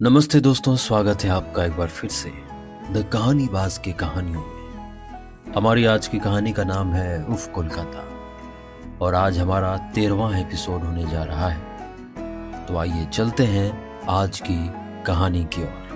नमस्ते दोस्तों, स्वागत है आपका एक बार फिर से द कहानीबाज की कहानियों में। हमारी आज की कहानी का नाम है उफ कोलकाता और आज हमारा 13वां एपिसोड होने जा रहा है। तो आइए चलते हैं आज की कहानी की ओर।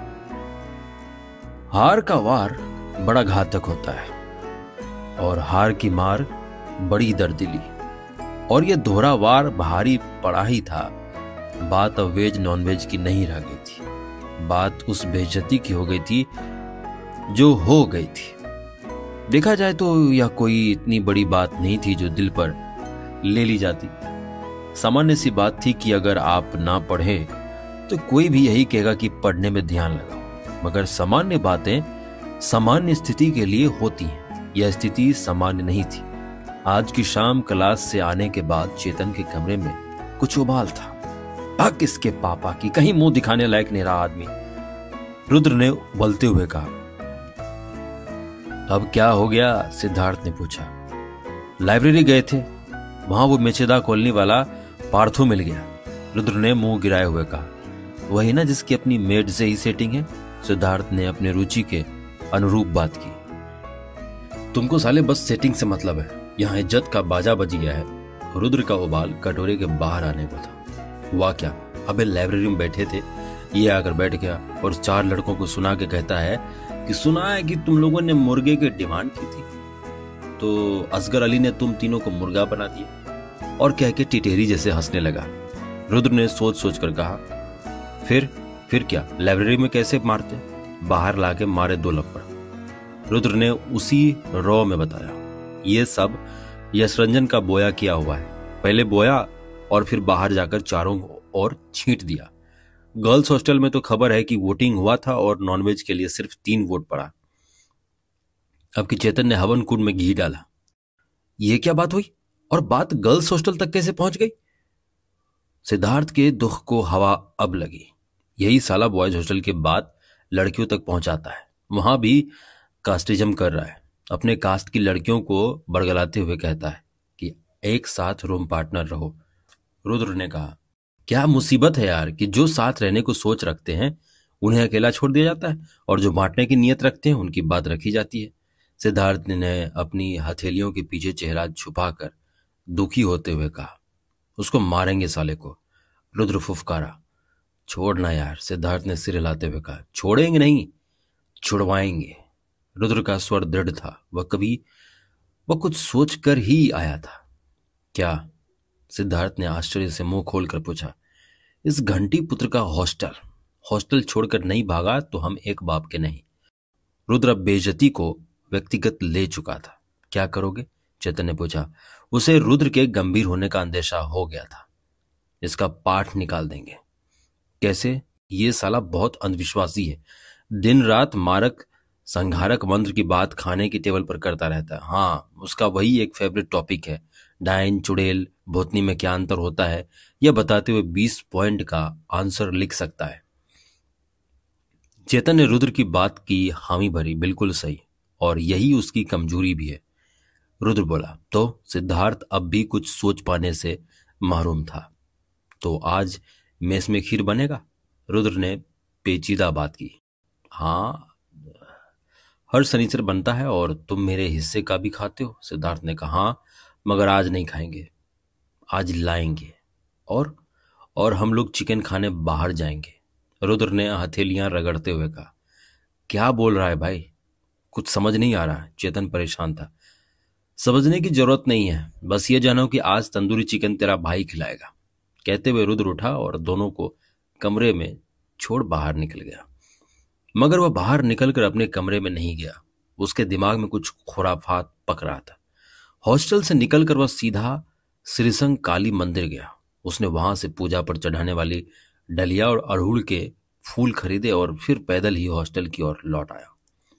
हार का वार बड़ा घातक होता है और हार की मार बड़ी दर्दिली, और यह दोहरा वार भारी पड़ा ही था। बात अब वेज नॉन वेज की नहीं रह गई थी, बात उस बेइज्जती की हो गई थी जो हो गई थी। देखा जाए तो यह कोई इतनी बड़ी बात नहीं थी जो दिल पर ले ली जाती। सामान्य सी बात थी कि अगर आप ना पढ़े तो कोई भी यही कहेगा कि पढ़ने में ध्यान लगाओ, मगर सामान्य बातें सामान्य स्थिति के लिए होती हैं। यह स्थिति सामान्य नहीं थी। आज की शाम क्लास से आने के बाद चेतन के कमरे में कुछ उबाल था। हक इसके पापा की, कहीं मुंह दिखाने लायक नहीं रहा आदमी, रुद्र ने उबलते हुए कहा। अब क्या हो गया? सिद्धार्थ ने पूछा। लाइब्रेरी गए थे, वहां वो मेचेदा कॉलोनी वाला पार्थो मिल गया, रुद्र ने मुंह गिराए हुए कहा। वही ना जिसकी अपनी मेड से ही सेटिंग है? सिद्धार्थ ने अपने रुचि के अनुरूप बात की। तुमको साले बस सेटिंग से मतलब है, यहाँ इज्जत का बाजा बज गया है। रुद्र का उबाल कटोरे के बाहर आने को था। हुआ क्या? अबे लाइब्रेरी में बैठे थे, ये आकर बैठ गया और 4 लड़कों को सुना के कहता है कि सुना है कि तुम लोगों ने मुर्गे की डिमांड की थी, तो असगर अली ने तुम तीनों को मुर्गा बना दिया, और कह के टिटेरी जैसे हंसने लगा। रुद्र ने सोच सोच कर कहा, फिर क्या? लाइब्रेरी में कैसे मारते? बाहर लाके मारे 2 लपड़। रुद्र ने उसी रॉ में बताया। ये सब यशरंजन का बोया किया हुआ है। पहले बोया और फिर बाहर जाकर चारों ओर छींट दिया। गर्ल्स हॉस्टल में तो खबर है कि वोटिंग हुआ था और नॉनवेज के लिए सिर्फ 3 वोट पड़ा। अब कि चेतन ने हवन कुंड में घी डाला। यह क्या बात हुई? और बात गर्ल्स हॉस्टल तक कैसे पहुंच गई? सिद्धार्थ के दुख को हवा अब लगी। यही साला बॉयज हॉस्टल के बाद लड़कियों तक पहुंचाता है। वहां भी कास्टिज्म कर रहा है। अपने कास्ट की लड़कियों को बरगलाते हुए कहता है कि एक साथ रूम पार्टनर रहो। रुद्र ने कहा, क्या मुसीबत है यार कि जो साथ रहने को सोच रखते हैं उन्हें अकेला छोड़ दिया जाता है, और जो बांटने की नीयत रखते हैं उनकी बात रखी जाती है। सिद्धार्थ ने अपनी हथेलियों के पीछे चेहरा छुपाकर दुखी होते हुए कहा, उसको मारेंगे साले को। रुद्र फुफकारा। छोड़ना यार, सिद्धार्थ ने सिर हिलाते हुए कहा। छोड़ेंगे नहीं, छुड़वाएंगे। रुद्र का स्वर दृढ़ था। वह कुछ सोच कर ही आया था। क्या? सिद्धार्थ ने आश्चर्य से मुंह खोलकर पूछा। इस घंटी पुत्र का हॉस्टल छोड़कर नहीं भागा तो हम एक बाप के नहीं। रुद्र अब बेइज्जती को व्यक्तिगत ले चुका था। क्या करोगे? चेतन ने पूछा। उसे रुद्र के गंभीर होने का अंदेशा हो गया था। इसका पाठ निकाल देंगे। कैसे? ये साला बहुत अंधविश्वासी है। दिन रात मारक संहारक मंत्र की बात खाने की टेबल पर करता रहता है। हाँ, उसका वही एक फेवरेट टॉपिक है। डायन, चुड़ैल, भूतनी में क्या अंतर होता है, यह बताते हुए 20 पॉइंट का आंसर लिख सकता है। चेतन ने रुद्र की बात की हामी भरी। बिल्कुल सही, और यही उसकी कमजोरी भी है। रुद्र बोला। तो सिद्धार्थ अब भी कुछ सोच पाने से महरूम था। तो आज मेस में खीर बनेगा? रुद्र ने पेचीदा बात की। हाँ, हर शनिचर बनता है, और तुम मेरे हिस्से का भी खाते हो। सिद्धार्थ ने कहा। हाँ, मगर आज नहीं खाएंगे, आज लाएंगे, और हम लोग चिकन खाने बाहर जाएंगे। रुद्र ने हथेलियां रगड़ते हुए कहा। क्या बोल रहा है भाई? कुछ समझ नहीं आ रहा। चेतन परेशान था। समझने की जरूरत नहीं है, बस ये जानो कि आज तंदूरी चिकन तेरा भाई खिलाएगा। कहते हुए रुद्र उठा और दोनों को कमरे में छोड़ बाहर निकल गया। मगर वह बाहर निकलकर अपने कमरे में नहीं गया। उसके दिमाग में कुछ खुराफात पक रहा था। हॉस्टल से निकलकर वह सीधा श्रीसंग काली मंदिर गया। उसने वहां से पूजा पर चढ़ाने वाली डलिया और अड़हुल के फूल खरीदे और फिर पैदल ही हॉस्टल की ओर लौट आया।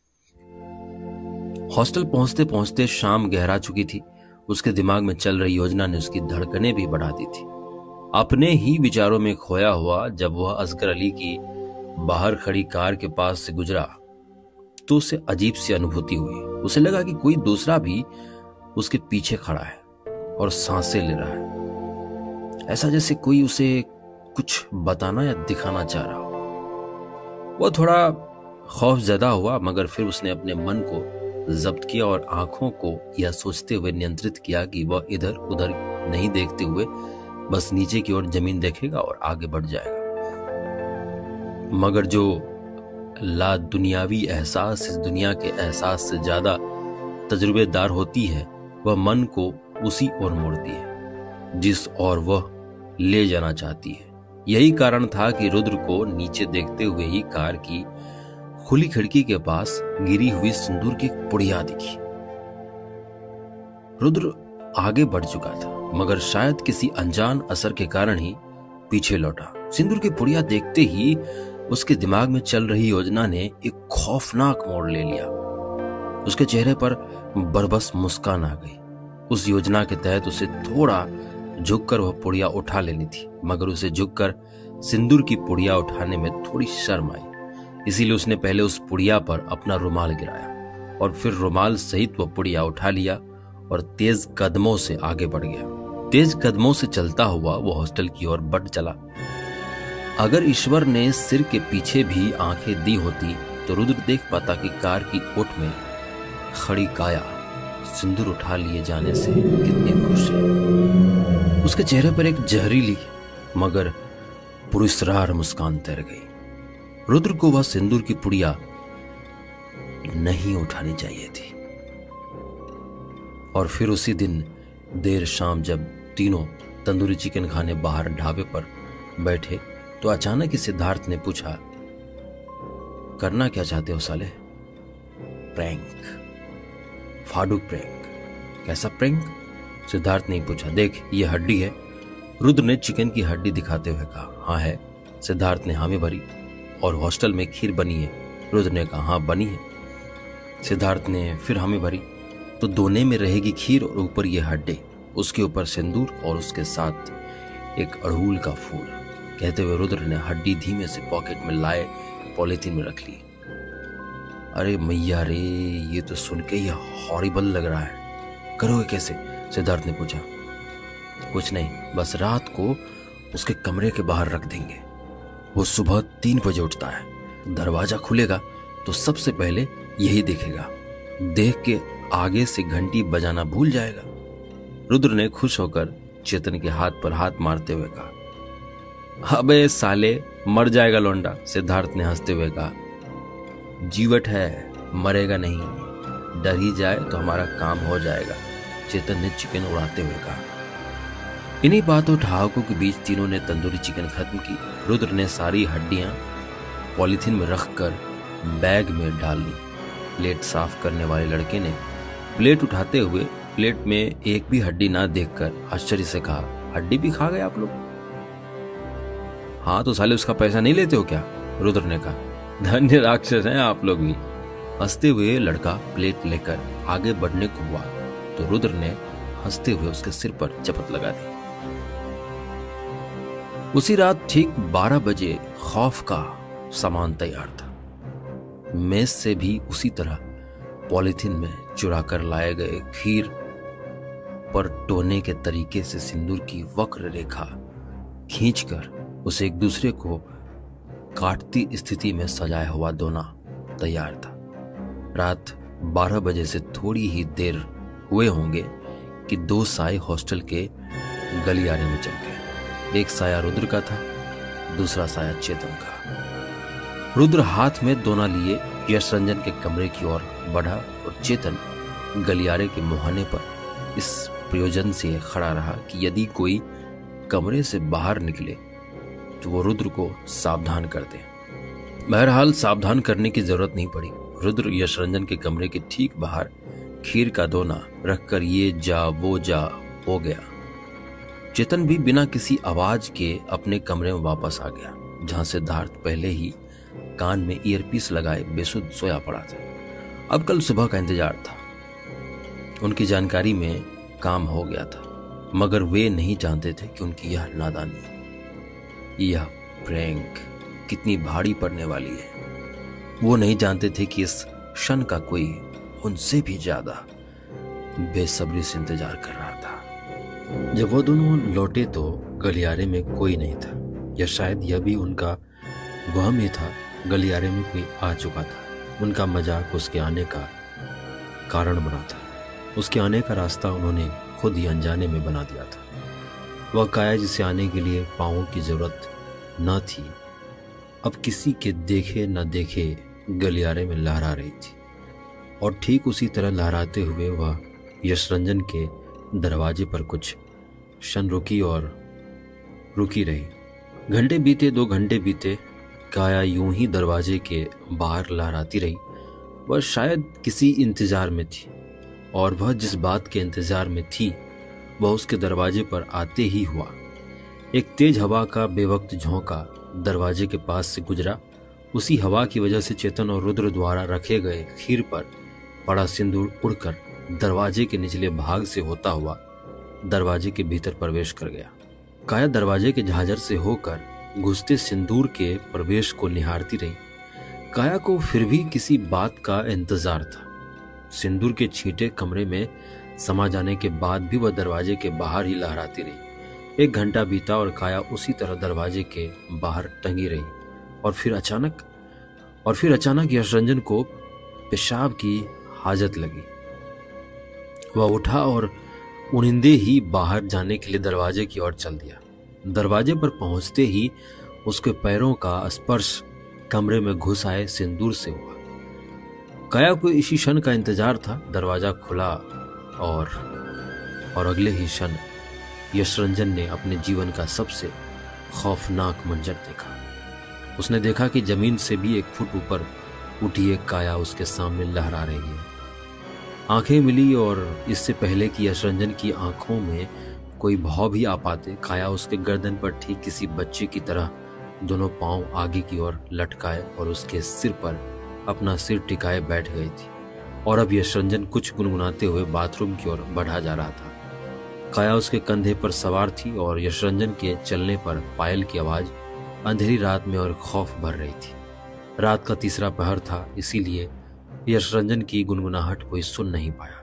हॉस्टल पहुंचते पहुंचते शाम गहरा चुकी थी। उसके दिमाग में चल रही योजना ने उसकी धड़कनें भी बढ़ा दी थी। अपने ही विचारों में खोया हुआ जब वह असगर अली की बाहर खड़ी कार के पास से गुजरा तो उसे अजीब सी अनुभूति हुई। उसे लगा कि कोई दूसरा भी उसके पीछे खड़ा है और सांसें ले रहा है, ऐसा जैसे कोई उसे कुछ बताना या दिखाना चाह रहा हो। वो थोड़ा खौफजदा हुआ, मगर फिर उसने अपने मन को जब्त किया और आंखों को यह सोचते हुए नियंत्रित किया कि वह इधर उधर नहीं देखते हुए बस नीचे की ओर जमीन देखेगा और आगे बढ़ जाएगा। मगर जो ला दुनियावी एहसास इस दुनिया के एहसास से ज्यादा तजुर्बेदार होती है, वह मन को उसी ओर मोड़ती है जिस ओर वह ले जाना चाहती है। यही कारण था कि रुद्र को नीचे देखते हुए ही कार की खुली खिड़की के पास गिरी हुई सिंदूर की पुड़िया दिखी। रुद्र आगे बढ़ चुका था, मगर शायद किसी अनजान असर के कारण ही पीछे लौटा। सिंदूर की पुड़िया देखते ही उसके दिमाग में चल रही योजना ने एक खौफनाक मोड़ ले लिया। उसके चेहरे पर बरबस मुस्कान आ गई। उस योजना के तहत उसे थोड़ा झुककर वह पुड़िया उठा लेनी थी, मगर उसे झुककर सिंदूर की पुड़िया उठाने में थोड़ी शर्म आई। इसीलिए उसने पहले उस पुड़िया पर अपना रुमाल गिराया और फिर रुमाल सहित वह पुड़िया उठा लिया और तेज कदमों से आगे बढ़ गया। तेज कदमों से चलता हुआ वो हॉस्टल की ओर बढ़ चला। अगर ईश्वर ने सिर के पीछे भी आंखें दी होती तो रुद्र देख पाता कि कार की ओट में खड़ी काया सिंदूर उठा लिए जाने से कितनी खुश है। उसके चेहरे पर एक जहरीली मगर पुरस्कार मुस्कान तैर गई। रुद्र को वह सिंदूर की पुड़िया नहीं उठानी चाहिए थी। और फिर उसी दिन देर शाम जब तीनों तंदूरी चिकन खाने बाहर ढाबे पर बैठे तो अचानक ही सिद्धार्थ ने पूछा, करना क्या चाहते हो साले? प्रैंक, फाड़ू प्रैंक। कैसा प्रैंक? सिद्धार्थ ने पूछा। देख ये हड्डी है। रुद्र ने चिकन की हड्डी दिखाते हुए कहा। हाँ है। सिद्धार्थ ने हामी भरी। और हॉस्टल में खीर बनी है? रुद्र ने कहा हाँ बनी है। सिद्धार्थ ने फिर हामी भरी। तो दोने में रहेगी खीर और ऊपर ये हड्डी, उसके ऊपर सिंदूर और उसके साथ एक अड़हुल का फूल। कहते हुए रुद्र ने हड्डी धीमे से पॉकेट में लाए पॉलिथीन में रख ली। अरे मैया रे, ये तो सुन के ही हॉरिबल लग रहा है। करोगे कैसे? सिद्धार्थ ने पूछा। कुछ नहीं, बस रात को उसके कमरे के बाहर रख देंगे। वो सुबह 3 बजे उठता है। दरवाजा खुलेगा तो सबसे पहले यही देखेगा। देख के आगे से घंटी बजाना भूल जाएगा। रुद्र ने खुश होकर चेतन के हाथ पर हाथ मारते हुए कहा। अबे साले, मर जाएगा लौंडा। सिद्धार्थ ने हंसते हुए कहा। जीवट है, मरेगा नहीं। डर ही जाए तो हमारा काम हो जाएगा। चेतन ने चिकन उड़ाते हुए कहा। इन्हीं बातों ठहाकों के बीच तीनों ने तंदूरी चिकन खत्म की। रुद्र ने सारी हड्डियां पॉलिथीन में रखकर बैग में डाल ली। प्लेट साफ करने वाले लड़के ने प्लेट उठाते हुए प्लेट में एक भी हड्डी ना देखकर आश्चर्य से कहा, हड्डी भी खा गए आप लोग? हाँ तो साले उसका पैसा नहीं लेते हो क्या? रुद्र ने कहा। धन्य राक्षस हैं आप लोग भी। हंसते हुए लड़का प्लेट लेकर आगे बढ़ने को हुआ तो रुद्र ने हंसते हुए उसके सिर पर चपत लगा दी। उसी रात ठीक 12 बजे खौफ का सामान तैयार था। मेज से भी उसी तरह पॉलिथीन में चुरा कर लाए गए खीर पर टोने के तरीके से सिंदूर की वक्र रेखा खींचकर उसे एक दूसरे को काटती स्थिति में सजाया हुआ दोना तैयार था। रात 12 बजे से थोड़ी ही देर हुए होंगे कि 2 साए हॉस्टल के गलियारे में चल गए। एक साया रुद्र का था, दूसरा साया चेतन का। रुद्र हाथ में दोना लिए यश रंजन के कमरे की ओर बढ़ा और चेतन गलियारे के मुहाने पर इस प्रयोजन से खड़ा रहा कि यदि कोई कमरे से बाहर निकले तो वो रुद्र को सावधान कर दे। बहरहाल सावधान करने की जरूरत नहीं पड़ी। रुद्र यश रंजन के कमरे के ठीक बाहर खीर का दोना रखकर ये जा वो जा हो गया। चेतन भी बिना किसी आवाज के अपने कमरे में वापस आ गया, जहां सिद्धार्थ पहले ही कान में ईयरपीस लगाए बेसुध सोया पड़ा था। अब कल सुबह का इंतजार था। उनकी जानकारी में काम हो गया था, मगर वे नहीं जानते थे कि उनकी यह नादानी, यह प्रैंक कितनी भारी पड़ने वाली है। वो नहीं जानते थे कि इस क्षण का कोई उनसे भी ज्यादा बेसब्री से इंतजार कर रहा था। जब वो दोनों लौटे तो गलियारे में कोई नहीं था, या शायद यह भी उनका वहम ही था। गलियारे में कोई आ चुका था। उनका मजाक उसके आने का कारण बना था। उसके आने का रास्ता उन्होंने खुद ही अनजाने में बना दिया था। वह काया जिसे आने के लिए पाँवों की जरूरत न थी, अब किसी के देखे न देखे गलियारे में लहरा रही थी। और ठीक उसी तरह लहराते हुए वह यशरंजन के दरवाजे पर कुछ क्षण रुकी और रुकी रही। घंटे बीते, 2 घंटे बीते, काया यूं ही दरवाजे के बाहर लहराती रही। वह शायद किसी इंतजार में थी, और वह जिस बात के इंतजार में थी वह उसके दरवाजे पर आते ही हुआ। एक तेज हवा का बेवक्त झोंका दरवाजे के पास से गुजरा। उसी हवा की वजह से चेतन और रुद्र द्वारा रखे गए खीर पर पड़ा सिंदूर उड़कर दरवाजे के निचले भाग से होता हुआ दरवाजे के भीतर प्रवेश कर गया। काया दरवाजे के झांझर से होकर घुसते सिंदूर के प्रवेश को निहारती रही। काया को फिर भी किसी बात का इंतजार था। सिंदूर के छींटे कमरे में समा जाने के बाद भी वह दरवाजे के बाहर ही लहराती रही। 1 घंटा बीता और काया उसी तरह दरवाजे के बाहर टंगी रही। और फिर अचानक यशरंजन को पेशाब की हाजत लगी। वह उठा और उनिंदे ही बाहर जाने के लिए दरवाजे की ओर चल दिया। दरवाजे पर पहुंचते ही उसके पैरों का स्पर्श कमरे में घुस आए सिंदूर से हुआ। काया को इसी क्षण का इंतजार था। दरवाजा खुला और अगले ही क्षण यशरंजन ने अपने जीवन का सबसे खौफनाक मंजर देखा। उसने देखा कि जमीन से भी 1 फुट ऊपर उठी एक काया उसके सामने लहरा रही है। आंखें मिली और इससे पहले कि यशरंजन की आंखों में कोई भाव भी आ पाते, काया उसके गर्दन पर ठीक किसी बच्चे की तरह दोनों पांव आगे की ओर लटकाए और उसके सिर पर अपना सिर टिकाए बैठ गई थी। और अब यशरंजन कुछ गुनगुनाते हुए बाथरूम की ओर बढ़ा जा रहा था। काया उसके कंधे पर सवार थी और यशरंजन के चलने पर पायल की आवाज अंधेरी रात में और खौफ भर रही थी। रात का 3रा पहर था, इसीलिए यशरंजन की गुनगुनाहट कोई सुन नहीं पाया।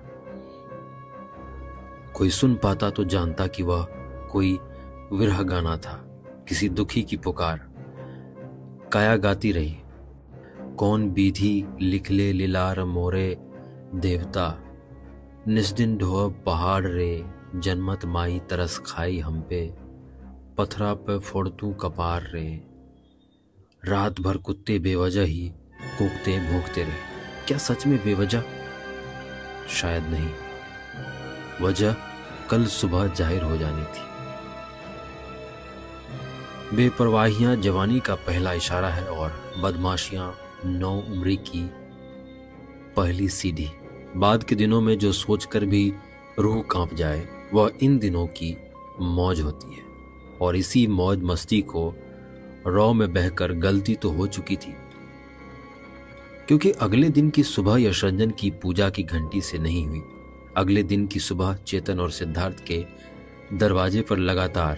कोई सुन पाता तो जानता कि वह कोई विरह गाना था, किसी दुखी की पुकार। काया गाती रही, कौन बीधी लिखले लिलार मोरे देवता, निस्दिन ढोअब पहाड़ रे, जन्मत माई तरस खाई हम पे, पथरा पे फोड़तू कपार रे। रात भर कुत्ते बेवजह ही कूकते भूखते रहे। क्या सच में बेवजह? शायद नहीं। वजह कल सुबह जाहिर हो जानी थी। बेपरवाहियां जवानी का पहला इशारा है और बदमाशियां नौउम्री की पहली सीढ़ी। बाद के दिनों में जो सोचकर भी रूह कांप जाए वह इन दिनों की मौज होती है। और इसी मौज मस्ती को रौ में बहकर गलती तो हो चुकी थी, क्योंकि अगले दिन की सुबह यशरंजन की पूजा की घंटी से नहीं हुई। अगले दिन की सुबह चेतन और सिद्धार्थ के दरवाजे पर लगातार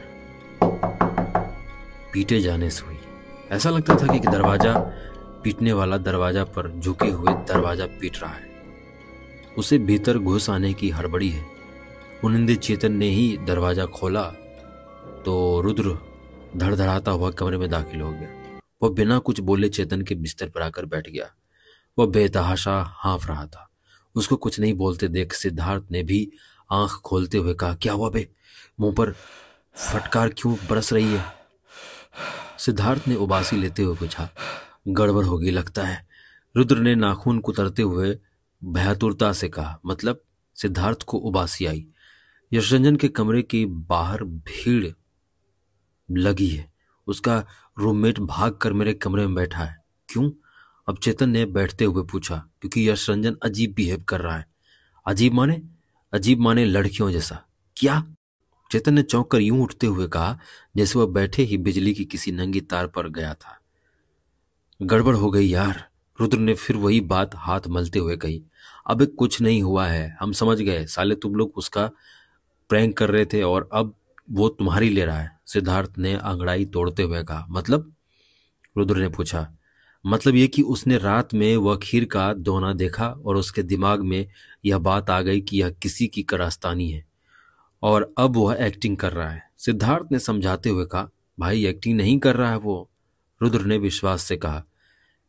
पीटे जाने से हुई। ऐसा लगता था कि दरवाजा पीटने वाला दरवाजा पर झुके हुए दरवाजा पीट रहा है। उसे भीतर घुस आने की हड़बड़ी है। उनिंदे चेतन ने ही दरवाजा खोला तो रुद्र धड़धड़ाता हुआ कमरे में दाखिल हो गया। वह बिना कुछ बोले चेतन के बिस्तर पर आकर बैठ गया। वह बेतहाशा हाँफ रहा था। उसको कुछ नहीं बोलते देख सिद्धार्थ ने भी आंख खोलते हुए कहा, क्या हुआ बे? मुंह पर फटकार क्यों बरस रही है? सिद्धार्थ ने उबासी लेते हुए पूछा। गड़बड़ होगी लगता है, रुद्र ने नाखून कुतरते हुए भयातुरता से कहा। मतलब? सिद्धार्थ को उबासी आई। यशरंजन के कमरे के बाहर भीड़ लगी है। उसका रूममेट भाग कर मेरे कमरे में बैठा है। क्यों? अब चेतन ने बैठते हुए पूछा। क्योंकि यशरंजन अजीब बिहेव कर रहा है। अजीब माने? अजीब माने लड़कियों जैसा। क्या? चेतन ने चौंक कर यूं उठते हुए कहा जैसे वह बैठे ही बिजली की किसी नंगी तार पर गया था। गड़बड़ हो गई यार, रुद्र ने फिर वही बात हाथ मलते हुए कही। अबे कुछ नहीं हुआ है, हम समझ गए। साले तुम लोग उसका प्रैंक कर रहे थे और अब वो तुम्हारी ले रहा है। सिद्धार्थ ने अंगड़ाई तोड़ते हुए कहा। मतलब? रुद्र ने पूछा। मतलब ये कि उसने रात में वह खीर का दोना देखा और उसके दिमाग में यह बात आ गई कि यह किसी की कारस्तानी है और अब वह एक्टिंग कर रहा है। सिद्धार्थ ने समझाते हुए कहा। भाई एक्टिंग नहीं कर रहा है वो, रुद्र ने विश्वास से कहा।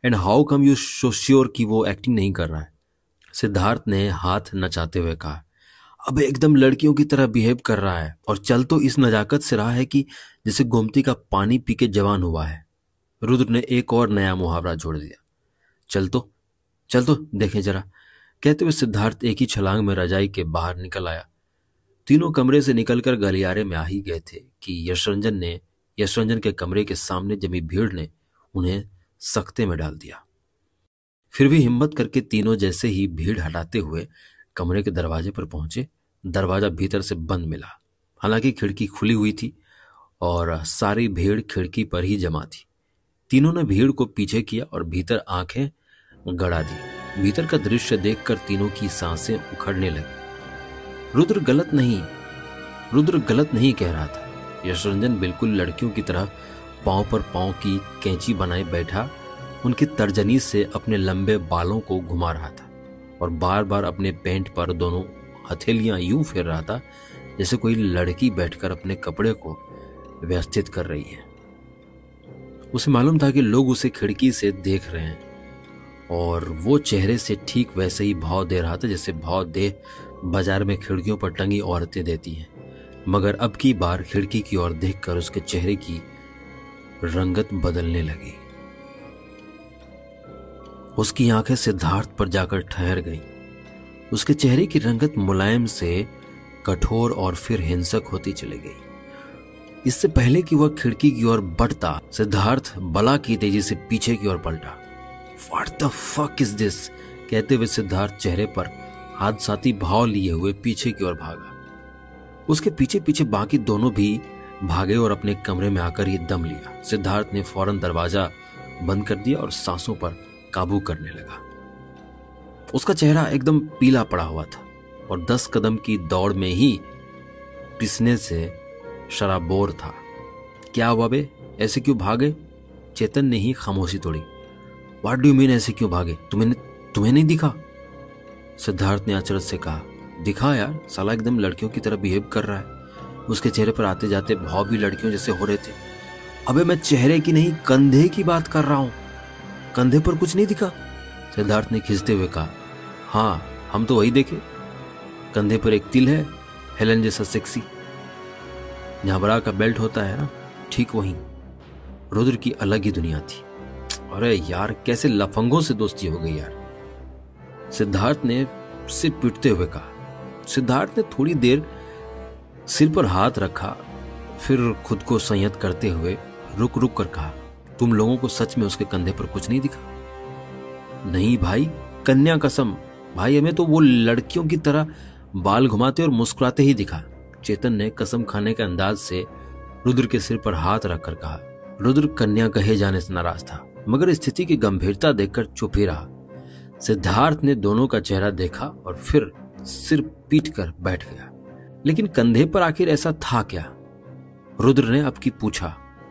And how come you so sure कि वो एक्टिंग नहीं कर रहा है? सिद्धार्थ ने हाथ नचाते हुए कहा, अब एकदम लड़कियों की तरह बिहेव कर रहा है और चल तो इस नजाकत से रहा है कि जैसे गोमती का पानी पी के जवान हुआ है। रुद्र ने एक और नया मुहावरा जोड़ दिया, चल तो देखें जरा। कहते हुए सिद्धार्थ एक ही छलांग में रजाई के बाहर निकल आया। तीनों कमरे से निकलकर गलियारे में आ ही गए थे कि यशरंजन के कमरे के सामने जमी भीड़ ने उन्हें सख्ते में डाल दिया। फिर भी हिम्मत करके तीनों जैसे ही भीड़ हटाते हुए कमरे के दरवाजे पर पहुंचे, दरवाजा भीतर से बंद मिला। हालांकि खिड़की खुली हुई थी और सारी भीड़ खिड़की पर ही जमा थी। तीनों ने भीड़ को पीछे किया और भीतर आंखें गड़ा दी। भीतर का दृश्य देखकर तीनों की सांसें उखड़ने लगी। रुद्र गलत नहीं कह रहा था। यशरंजन बिल्कुल लड़कियों की तरह पांव पर पांव की कैंची बनाए बैठा उनकी तर्जनी से अपने लंबे बालों को घुमा रहा था और बार बार अपने पैंट पर दोनों हथेलियां यूं फेर रहा था जैसे कोई लड़की बैठकर अपने कपड़े को व्यवस्थित कर रही है। उसे मालूम था कि लोग उसे खिड़की से देख रहे हैं और वो चेहरे से ठीक वैसे ही भाव दे रहा था जैसे भाव दे बाजार में खिड़कियों पर टंगी औरतें देती हैं। मगर अब की बार खिड़की की ओर देखकर उसके चेहरे की रंगत बदलने लगी। उसकी आंखें सिद्धार्थ पर जाकर ठहर गईं। उसके चेहरे की रंगत मुलायम से कठोर और फिर हिंसक होती चली गई। इससे पहले कि वह खिड़की की ओर बढ़ता, सिद्धार्थ बला की तेजी से पीछे की ओर पलटा। What the fuck is this? कहते हुए सिद्धार्थ चेहरे पर हादसाती भाव लिए हुए पीछे की ओर भागा। उसके पीछे पीछे बाकी दोनों भी भागे और अपने कमरे में आकर ही दम लिया। सिद्धार्थ ने फौरन दरवाजा बंद कर दिया और सांसों पर काबू करने लगा। उसका चेहरा एकदम पीला पड़ा हुआ था और 10 कदम की दौड़ में ही पिसने से शराबोर था। क्या हुआ बे, ऐसे क्यों भागे? चेतन ने ही खामोशी तोड़ी। व्हाट डू यू मीन, ऐसे क्यों भागे? तुम्हें नहीं दिखा? सिद्धार्थ ने अचरज से कहा, दिखा यार, साला एकदम लड़कियों की तरह बिहेव कर रहा है। उसके चेहरे पर आते जाते भाव भी लड़कियों जैसे हो रहे थे। अबे मैं चेहरे की नहीं, कंधे की बात कर रहा हूं। कंधे पर कुछ नहीं दिखा? सिद्धार्थ ने खिंचते हुए कहा, हाँ हम तो वही देखे। कंधे पर एक तिल है, हेलन जैसा सेक्सी। जहां बरा का बेल्ट होता है ना, ठीक वहीं। रुद्र की अलग ही दुनिया थी। अरे यार, कैसे लफंगों से दोस्ती हो गई यार, सिद्धार्थ ने सिर पीटते हुए कहा। सिद्धार्थ ने थोड़ी देर सिर पर हाथ रखा, फिर खुद को संयत करते हुए रुक रुक कर कहा, तुम लोगों को सच में उसके कंधे पर कुछ नहीं दिखा? नहीं भाई, कन्या कसम भाई, हमें तो वो लड़कियों की तरह बाल घुमाते और मुस्कुराते ही दिखा। चेतन ने कसम खाने के अंदाज से रुद्र के सिर पर हाथ रखकर कहा। रुद्र कन्या कहे जाने से नाराज था, मगर स्थिति की गंभीरता देखकर चुप ही रहा। सिद्धार्थ ने दोनों का चेहरा देखा और फिर सिर पीट कर बैठ गया। लेकिन कंधे पर आखिर ऐसा था क्या? रुद्र ने अब की पूछा।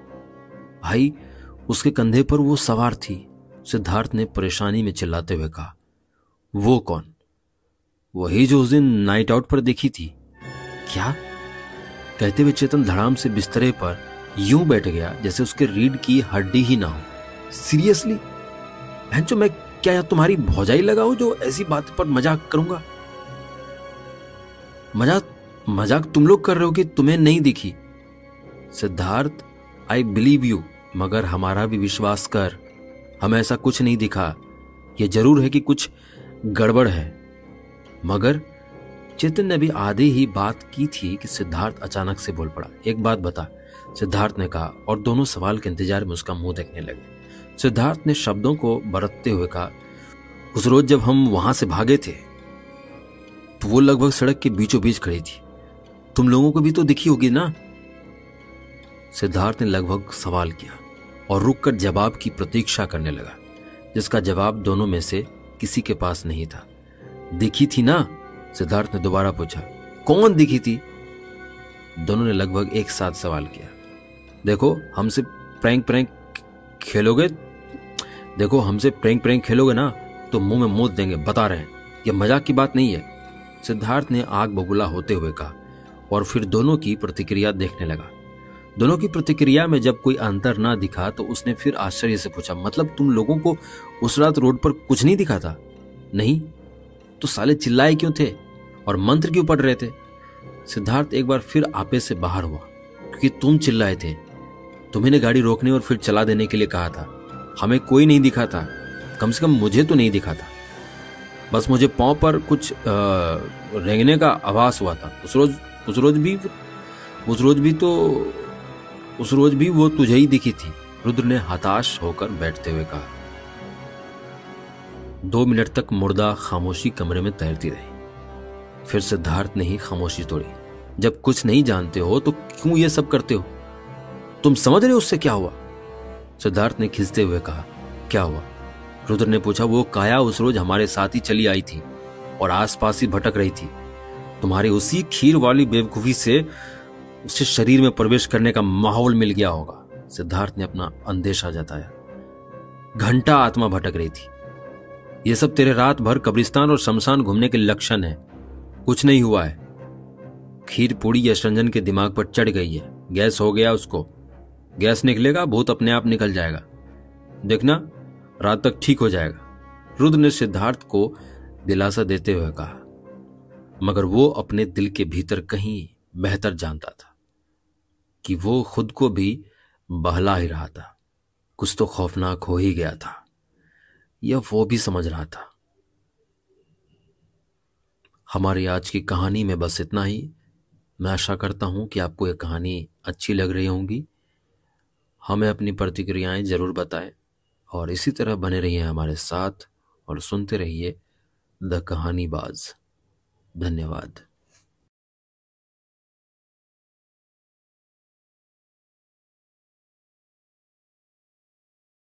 भाई, उसके कंधे पर वो सवार थी, सिद्धार्थ ने परेशानी में चिल्लाते हुए कहा। वो कौन? वही जो उस दिन नाइट आउट पर देखी थी। क्या? कहते हुए चेतन धड़ाम से बिस्तरे पर यूं बैठ गया जैसे उसके रीढ़ की हड्डी ही ना हो। सीरियसली? भैंचो, मैं क्या तुम्हारी भौजाई लगा हूं जो ऐसी बात पर मजाक करूंगा? मजाक तुम लोग कर रहे हो कि तुम्हें नहीं दिखी? सिद्धार्थ, आई बिलीव यू, मगर हमारा भी विश्वास कर, हमें ऐसा कुछ नहीं दिखा। यह जरूर है कि कुछ गड़बड़ है। मगर चेतन ने भी आधी ही बात की थी कि सिद्धार्थ अचानक से बोल पड़ा। एक बात बता, सिद्धार्थ ने कहा, और दोनों सवाल के इंतजार में उसका मुंह देखने लगे। सिद्धार्थ ने शब्दों को बरतते हुए कहा, उस रोज जब हम वहां से भागे थे तो वो लगभग सड़क के बीचों बीच खड़ी थी। तुम लोगों को भी तो दिखी होगी ना? सिद्धार्थ ने लगभग सवाल किया और रुककर जवाब की प्रतीक्षा करने लगा, जिसका जवाब दोनों में से किसी के पास नहीं था। दिखी थी ना? सिद्धार्थ ने दोबारा पूछा। कौन दिखी थी? दोनों ने लगभग एक साथ सवाल किया। देखो हमसे प्रैंक खेलोगे ना तो मुंह में मूत देंगे, बता रहे हैं, यह मजाक की बात नहीं है। सिद्धार्थ ने आग बबूला होते हुए कहा और फिर दोनों की प्रतिक्रिया देखने लगा। दोनों की प्रतिक्रिया में जब कोई अंतर ना दिखा तो उसने फिर आश्चर्य से पूछा, मतलब तुम लोगों को उस रात रोड पर कुछ नहीं दिखा था? नहीं। तो साले चिल्लाए क्यों थे और मंत्र क्यों पढ़ रहे थे? सिद्धार्थ एक बार फिर आपे से बाहर हुआ, क्योंकि तुम चिल्लाए थे। तुम्हें ने गाड़ी रोकने और फिर चला देने के लिए कहा था। हमें कोई नहीं दिखा था, कम से कम मुझे तो नहीं दिखा था। बस मुझे पांव पर कुछ रेंगने का आभास हुआ था। उस रोज भी वो तुझे ही दिखी थी, रुद्र ने हताश होकर बैठते हुए कहा। 2 मिनट तक मुर्दा खामोशी कमरे में तैरती रही। फिर सिद्धार्थ ने ही खामोशी तोड़ी। जब कुछ नहीं जानते हो तो क्यों ये सब करते हो? तुम समझ रहे हो उससे क्या हुआ? सिद्धार्थ ने खिंचते हुए कहा। क्या हुआ? रुद्र ने पूछा। वो काया उस रोज हमारे साथ ही चली आई थी और आसपास ही भटक रही थी। तुम्हारी उसी खीर वाली बेवकूफी से उसके शरीर में प्रवेश करने का माहौल मिल गया होगा। सिद्धार्थ ने अपना अंदेशा जताया। घंटा आत्मा भटक रही थी। ये सब तेरे रात भर कब्रिस्तान और शमशान घूमने के लक्षण है। कुछ नहीं हुआ है। खीर पूड़ी यश रंजन के दिमाग पर चढ़ गई है। गैस हो गया उसको। गैस निकलेगा, भूत अपने आप निकल जाएगा। देखना, रात तक ठीक हो जाएगा, रुद्र ने सिद्धार्थ को दिलासा देते हुए कहा। मगर वो अपने दिल के भीतर कहीं बेहतर जानता था कि वो खुद को भी बहला ही रहा था। कुछ तो खौफनाक हो ही गया था, यह वो भी समझ रहा था। हमारी आज की कहानी में बस इतना ही। मैं आशा करता हूं कि आपको यह कहानी अच्छी लग रही होंगी। हमें अपनी प्रतिक्रियाएं जरूर बताएं और इसी तरह बने रहिए हमारे साथ और सुनते रहिए द कहानीबाज। धन्यवाद।